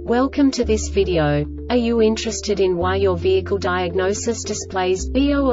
Welcome to this video. Are you interested in why your vehicle diagnosis displays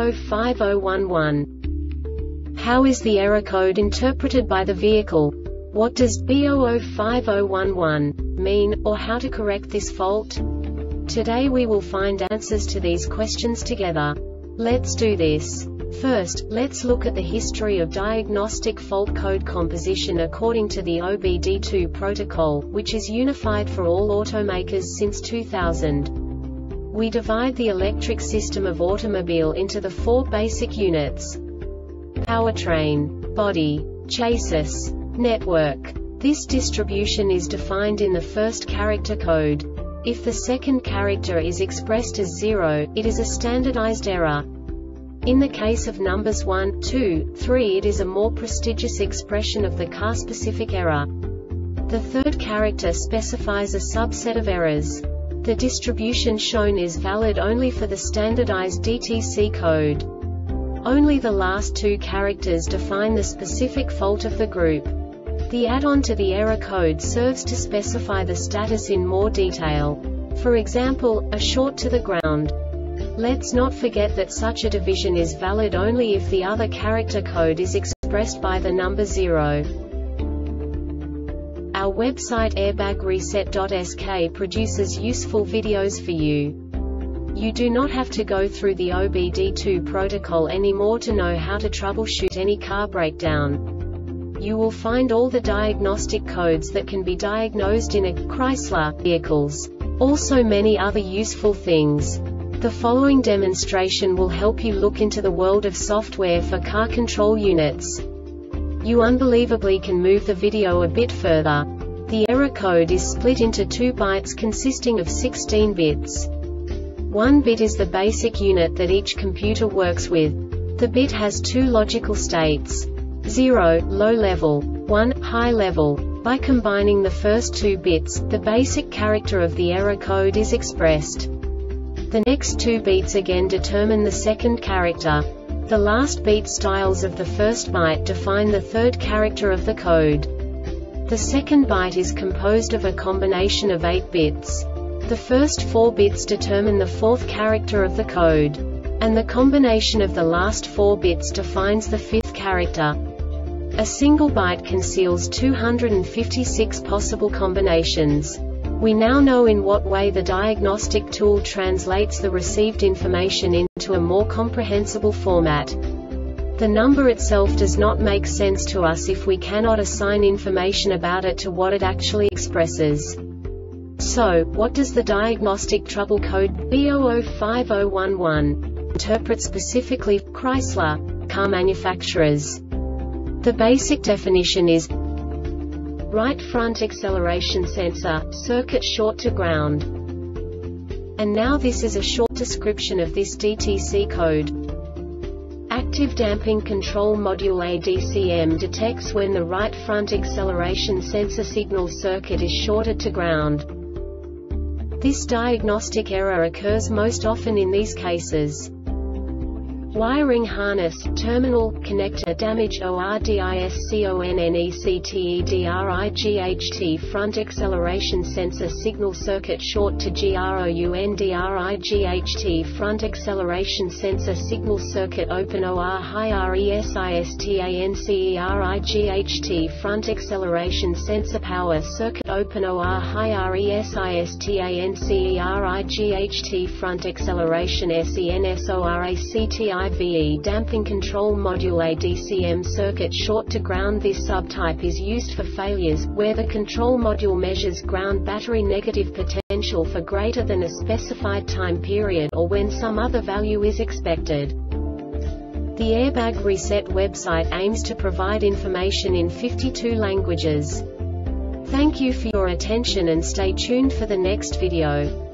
B005011? How is the error code interpreted by the vehicle? What does B005011 mean, or how to correct this fault? Today we will find answers to these questions together. Let's do this. First, let's look at the history of diagnostic fault code composition according to the OBD2 protocol, which is unified for all automakers since 2000. We divide the electric system of automobile into the four basic units: powertrain, body, chassis, network. This distribution is defined in the first character code. If the second character is expressed as 0, it is a standardized error. In the case of numbers 1, 2, 3, it is a more prestigious expression of the car-specific error. The third character specifies a subset of errors. The distribution shown is valid only for the standardized DTC code. Only the last two characters define the specific fault of the group. The add-on to the error code serves to specify the status in more detail. For example, a short to the ground. Let's not forget that such a division is valid only if the other character code is expressed by the number 0. Our website airbagreset.sk produces useful videos for you. You do not have to go through the OBD2 protocol anymore to know how to troubleshoot any car breakdown. You will find all the diagnostic codes that can be diagnosed in a Chrysler vehicles. Also many other useful things. The following demonstration will help you look into the world of software for car control units. You unbelievably can move the video a bit further. The error code is split into 2 bytes consisting of 16 bits. 1 bit is the basic unit that each computer works with. The bit has 2 logical states: 0, low level, 1, high level. By combining the first 2 bits, the basic character of the error code is expressed. The next 2 beats again determine the second character. The last beat styles of the first byte define the third character of the code. The second byte is composed of a combination of 8 bits. The first 4 bits determine the fourth character of the code. And the combination of the last 4 bits defines the fifth character. A single byte conceals 256 possible combinations. We now know in what way the diagnostic tool translates the received information into a more comprehensible format. The number itself does not make sense to us if we cannot assign information about it to what it actually expresses. So, what does the diagnostic trouble code B005011 interpret specifically for Chrysler car manufacturers? The basic definition is right front acceleration sensor, circuit short to ground. And now this is a short description of this DTC code. Active damping control module ADCM detects when the right front acceleration sensor signal circuit is shorted to ground. This diagnostic error occurs most often in these cases: wiring harness, terminal, connector damage, ORDISCONNECTEDRIGHT front acceleration sensor signal circuit short to GROUNDRIGHT front acceleration sensor signal circuit open OR high RESISTANCERIGHT front acceleration sensor power circuit open OR high RESISTANCERIGHT front acceleration SENSORACTIVE damping control module ADCM circuit short to ground. This subtype is used for failures where the control module measures ground battery negative potential for greater than a specified time period or when some other value is expected. The Airbag Reset website aims to provide information in 52 languages. Thank you for your attention and stay tuned for the next video.